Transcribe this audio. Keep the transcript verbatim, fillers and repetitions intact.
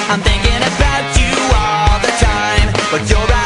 I'm thinking about you all the time, but you're